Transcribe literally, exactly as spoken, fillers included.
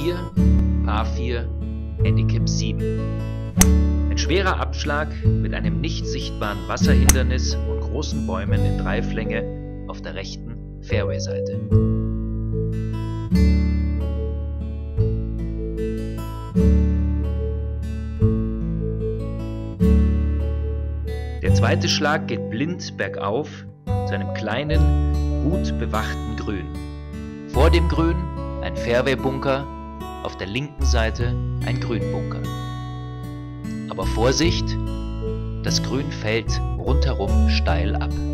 vier, Par vier, Handicap sieben. Ein schwerer Abschlag mit einem nicht sichtbaren Wasserhindernis und großen Bäumen in Dreiflänge auf der rechten Fairway-Seite. Der zweite Schlag geht blind bergauf zu einem kleinen, gut bewachten Grün. Vor dem Grün ein Fairway-Bunker, auf der linken Seite ein Grünbunker. Aber Vorsicht, das Grün fällt rundherum steil ab.